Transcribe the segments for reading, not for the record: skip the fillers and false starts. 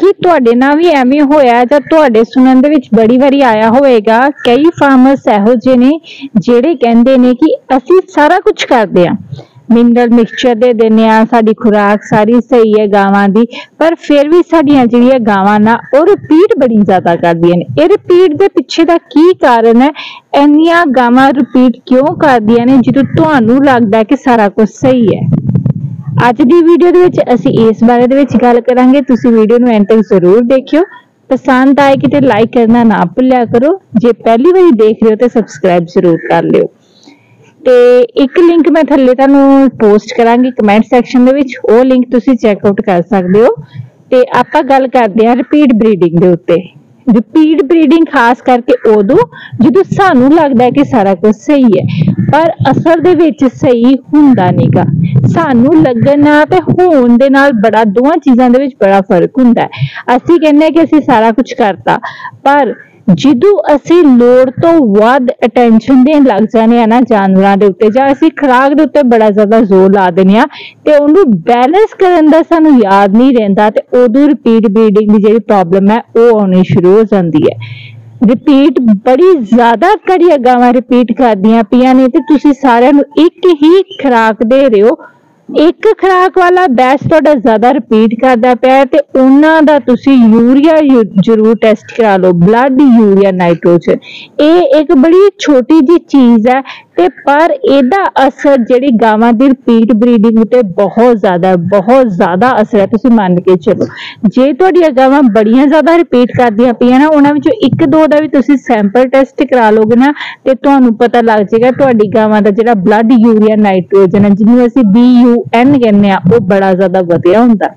कि तुहाडे नाल भी एवें होया जां तुहाडे सुनन दे विच बड़ी वारी आया होएगा। कई फार्मर्स इहो जे ने जेहड़े कहंदे ने कि असीं सारा कुछ करदे आ, मिनरल मिक्सचर दे दिंदे आ, साडी खुराक सारी सही है गावां दी, पर फिर भी साडियां जिहड़ियां गावां ना ओ रिपीट बड़ी ज्यादा करदियां ने। इह रिपीट दे पिछे दा की कारण है? इन्नियां गावां रिपीट क्यों करदियां ने जदों तुहानूं लगदा है कि सारा कुछ सही है? ਅੱਜ ਦੀ ਵੀਡੀਓ ਦੇ ਵਿੱਚ ਅਸੀਂ ਇਸ ਬਾਰੇ ਦੇ ਵਿੱਚ ਗੱਲ ਕਰਾਂਗੇ। ਤੁਸੀਂ ਵੀਡੀਓ ਨੂੰ ਐਂਡ ਤੱਕ ਜ਼ਰੂਰ ਦੇਖਿਓ। ਪਸੰਦ ਆਏ ਕਿਤੇ ਲਾਈਕ ਕਰਨਾ ਨਾ ਭੁੱਲਿਆ ਕਰੋ। ਜੇ ਪਹਿਲੀ ਵਾਰੀ ਦੇਖ ਰਹੇ ਹੋ ਤਾਂ ਸਬਸਕ੍ਰਾਈਬ ਜ਼ਰੂਰ ਕਰ ਲਿਓ। ਤੇ ਇੱਕ ਲਿੰਕ ਮੈਂ ਥੱਲੇ ਤੁਹਾਨੂੰ ਪੋਸਟ ਕਰਾਂਗੀ ਕਮੈਂਟ ਸੈਕਸ਼ਨ ਦੇ ਵਿੱਚ, ਉਹ ਲਿੰਕ ਤੁਸੀਂ ਚੈੱਕ ਆਊਟ ਕਰ ਸਕਦੇ ਹੋ। ਤੇ ਆਪਾਂ ਗੱਲ ਕਰਦੇ ਹਾਂ ਰਿਪੀਟ ਬਰੀਡਿੰਗ ਦੇ ਉੱਤੇ। रिपीट ब्रीडिंग खास करके उदों जो सानू लगता है कि सारा कुछ सही है, पर असल दे विच सही हुंदा नहींगा। सानू लगना ते होण दे नाल बड़ा दोवां चीज़ां दे विच बड़ा फर्क हुंदा है। असीं कहने कि असीं सारा कुछ करता, पर जिदों असीं लोड़ तो वध अटेंशन देण लग जाने आ ना जानवरां दे उत्ते, जां असीं खुराक दे उत्ते बड़ा ज़्यादा जोर ला दिंदे आ ते उहनूं बैलेंस करन दा सानू याद नहीं रहिंदा, ते उदों रिपीट ब्रीडिंग दी जिहड़ी प्रॉब्लम है वो आउणी शुरू हो जांदी है। रिपीट बड़ी ज्यादा घड़िया गावां रिपीट करदियां पियां ने ते तुसीं सारिआं नूं एक ही खुराक दे रहे हो। एक खुराक वाला बैच तुहाडा ज्यादा रिपीट करदा पिया ते उन्हां दा तुसीं यूरिया जरूर टेस्ट करा लो, ब्लड यूरिया नाइट्रोजन। ये एक बड़ी छोटी जी चीज है ते पर एदा असर जिहड़ी गावां दी रिपीट ब्रीडिंग उते बहुत ज्यादा असर है। तुसीं मान के चलो जे तुहाडीआं गावां बड़ियां ज्यादा रिपीट करदियां पियां ना, उन्हां विचों एक दो दा भी तुसीं सैंपल टेस्ट करा लोगे ना ते तुहानूं पता लग जाएगा तुहाडी गावां दा जिहड़ा ब्लड यूरिया नाइट्रोजन है, जिन्हों असीं BUN कहने आ, वो बड़ा ज्यादा वधिया हुंदा।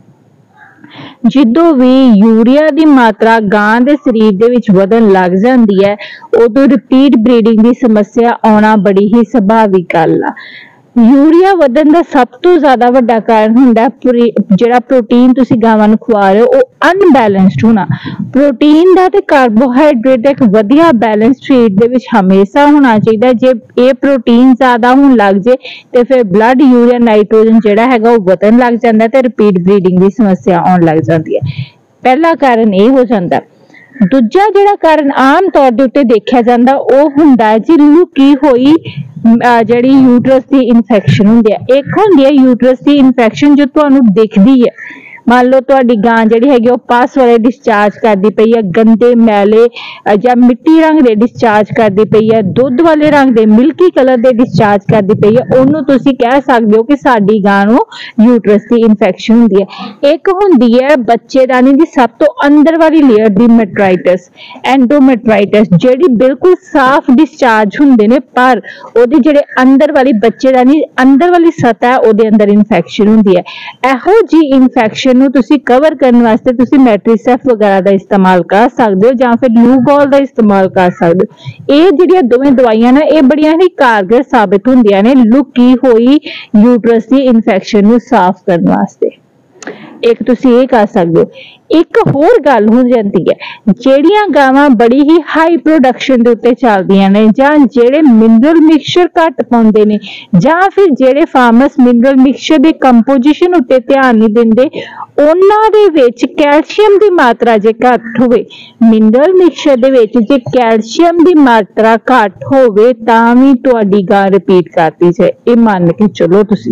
जिदों भी यूरिया की मात्रा गां दे शरीर दे विच वधन लग जाती है, उदों रिपीट ब्रीडिंग की समस्या आना बड़ी ही सुभाविक गल आ। यूरिया वधन का सब तो ज्यादा वड्डा कारण हुंदा जिहड़ा प्रोटीन तुसीं गावां नूं खवा रहे हो वो अनबैलेंस्ड होना। प्रोटीन दा ते कार्बोहाइड्रेट दा एक वधिया बैलेंस फीड दे विच हमेशा होना चाहिए। जे ये प्रोटीन ज्यादा होण लग जाए ते फिर ब्लड यूरिया नाइट्रोजन जिहड़ा हैगा वो वधन लग जांदा ते रिपीट ब्रीडिंग की समस्या आउण लग जांदी है। पहला कारण ये हो जांदा। दूजा जिहड़ा कारण आम तौर दे उत्ते देखिया जांदा वो हुंदा है जी लुकी होई जिहड़ी यूट्रस की इन्फेक्शन हुंदी है। एक हुंदी है यूट्रस की इन्फेक्शन जो तुहानूं दिखदी है। मान लो तुहाडी गां जिहड़ी हैगी पस वाले डिस्चार्ज करदी पई है, गंदे मैले जां मिट्टी रंग दे डिस्चार्ज करदी पई है, दुध वाले रंग दे मिल्की कलर दे डिस्चार्ज करदी पई है, ओनू तुसीं कह सकदे हो कि साडी गां नूं यूट्रस की इन्फेक्शन हुंदी है। एक हुंदी है बच्चेदानी दी सब तो अंदर वाली लेयर दी मेट्राइटिस, एंडोमेट्राइटिस, जिहड़ी बिल्कुल साफ डिस्चार्ज हुंदे ने पर ओहदी जिहड़े अंदर वाली बच्चेदानी अंदर वाली सतह ओहदे अंदर इन्फेक्शन हुंदी है। इहो जी इन्फेक्शन कवर करने वास्ते तुसी मैट्रिसेफ वगैरह का इस्तेमाल कर सकते हो जां फिर लूगॉल का इस्तेमाल कर सकते हो। ये जिहड़ियां दोवें दवाइयां ने ये बड़ियां ही कारगर साबित हुंदियां ने लुकी हुई यूट्रस की इन्फेक्शन नूं साफ करने वास्ते। एक तुसी ये कर सकते हो। एक होर गल हो जाती है जेड़ियां गावां बड़ी ही हाई प्रोडक्शन दे उत्ते चलदियां ने जां जेड़े मिनरल मिक्सचर घट पाउंदे ने जां फिर जेड़े फार्मर्स मिनरल मिक्सचर दे कंपोजिशन उत्ते ध्यान नहीं दिंदे, उन्हां दे विच कैल्शियम दी मात्रा जे घट होवे, मिनरल मिक्सचर दे विच जे कैल्शियम दी मात्रा घट होवे तां भी तुहाडी गां रिपीट करदी जाए। ये मान के चलो तुसी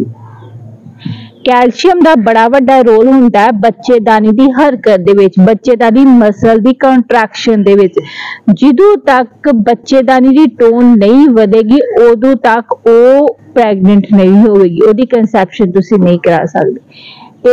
कैल्शियम का बड़ा वड्डा रोल हुंदा है बच्चेदानी की हरकत दे विच, बच्चेदानी मसल की कंट्रैक्शन दे विच। जिदों तक बच्चेदानी की टोन नहीं वधेगी उदों तक वो प्रैगनेंट नहीं होगी, ओहदी कंसैप्शन तुसीं नहीं करा सकदे।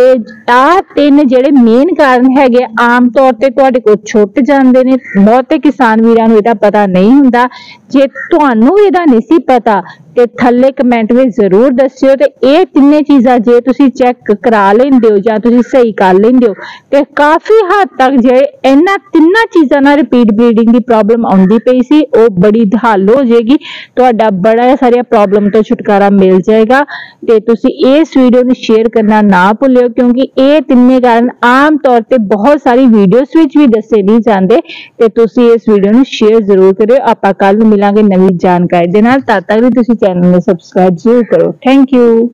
तीन जेडे मेन कारण है आम तौर पर तुहाडे कोल छुट जाते हैं। बहुते किसान वीरां नूं इहदा पता नहीं हुंदा। जे तुहानूं इहदा नहीं सी पता ते थल्ले कमेंट में जरूर दस्सिओ। ते ये तिन्ने चीज़ां जे तुसीं चेक करा लैंदे हो जां तुसीं सही कर लैंदे हो ते काफ़ी हद तक जे इन्हां तिन्नां चीज़ां नाल रिपीट ब्रीडिंग की प्रॉब्लम आउंदी पई सी वो बड़ी हल हो जाएगी। तुहाडा बड़ा सारिया प्रॉब्लम तो छुटकारा मिल जाएगा। ते तुसीं इस वीडियो नूं शेयर करना ना भुल्लिओ क्योंकि ये तिन्ने कारण आम तौर पर बहुत सारी वीडियोस विच भी दसे नहीं जाते। ते तुसीं इस वीडियो नूं शेयर जरूर करिओ। आपां कल मिलांगे नवीं जानकारी दे नाल। तद तक भी तुसीं चैनल में सब्सक्राइब जरूर करो। Thank you.